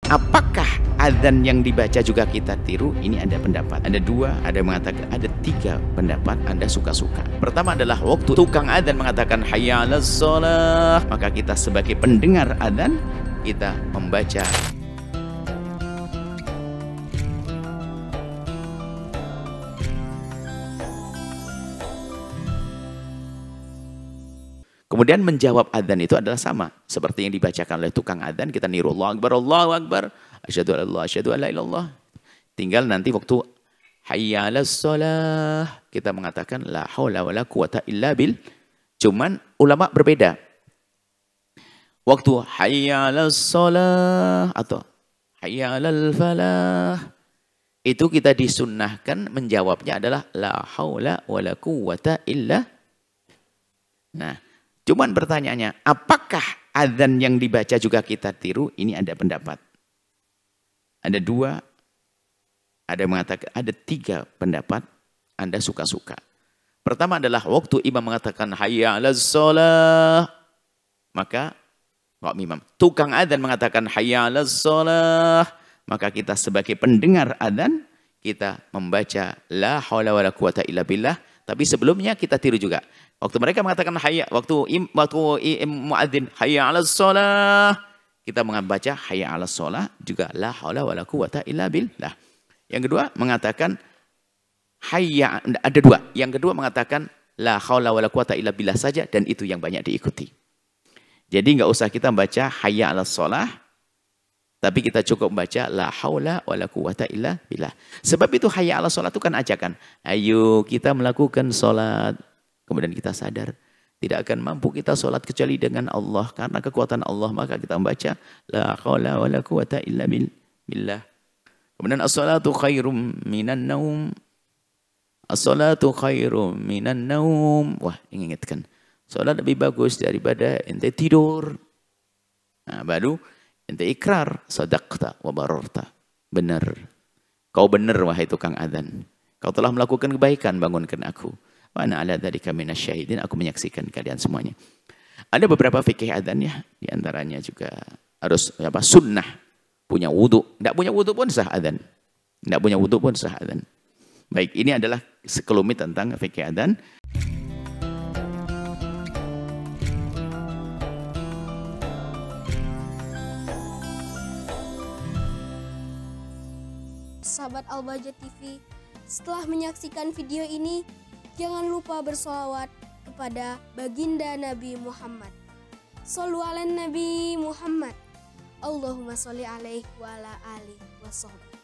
Apakah adzan yang dibaca juga kita tiru? Ini ada pendapat. Ada dua, ada yang mengatakan, ada tiga pendapat. Anda suka-suka. Pertama adalah waktu tukang adzan mengatakan hayya 'alas shalah, maka kita sebagai pendengar adzan kita membaca kemudian menjawab adzan itu adalah sama seperti yang dibacakan oleh tukang adzan. Kita niru Allahu Akbar, asyhadu an la ilaha illallah. Tinggal nanti waktu hayya 'alas shalah kita mengatakan la haula wala quwata illa bil. Cuman ulama berbeda. Waktu hayya 'alas shalah atau hayya 'alal falah itu kita disunnahkan menjawabnya adalah la haula wala quwata illa. Nah, cuman pertanyaannya, apakah adzan yang dibaca juga kita tiru? Ini ada pendapat. Ada dua, ada yang mengatakan, ada tiga pendapat. Anda suka-suka. Pertama adalah waktu imam mengatakan hayya 'alas shalah, maka imam, tukang adzan mengatakan hayya 'alas shalah, maka kita sebagai pendengar adzan kita membaca la haula wala quwata illa billah. Tapi sebelumnya kita tiru juga. Waktu mereka mengatakan hayya, waktu muadzin hayya 'alas shalah, kita membaca hayya 'alas shalah juga la haula wala quwata illa billah. Yang kedua mengatakan hayya, ada dua. Yang kedua mengatakan la haula wala quwata illa billah saja, dan itu yang banyak diikuti. Jadi nggak usah kita membaca hayya 'alas shalah, tapi kita cukup membaca la haula wala quwata illa billah. Sebab itu hayya 'alas shalah itu kan ajakan. Ayo kita melakukan sholat. Kemudian kita sadar tidak akan mampu kita sholat kecuali dengan Allah. Karena kekuatan Allah maka kita membaca la haula wala quwata illa billah. Kemudian as-salatu khairum minan naum. As-salatu khairum minan naum. Wah, ingatkan. Sholat lebih bagus daripada ente tidur. Nah, baru ente ikrar, sadaqta wa bararta. Benar. Kau benar wahai tukang adzan. Kau telah melakukan kebaikan, bangunkan aku. Wa ana ala dzalika minasyahidin, aku menyaksikan kalian semuanya. Ada beberapa fikih adzan ya, di antaranya juga harus sunnah, punya wudu. Enggak punya wudu pun sah adzan. Enggak punya wudu pun sah adzan. Baik, ini adalah sekelumit tentang fikih adzan. Sahabat Al-Bahjah TV, setelah menyaksikan video ini, jangan lupa bersolawat kepada baginda Nabi Muhammad. Shollu ala Nabi Muhammad. Allahumma sholli alaihi wa ala alihi wa sahbihi.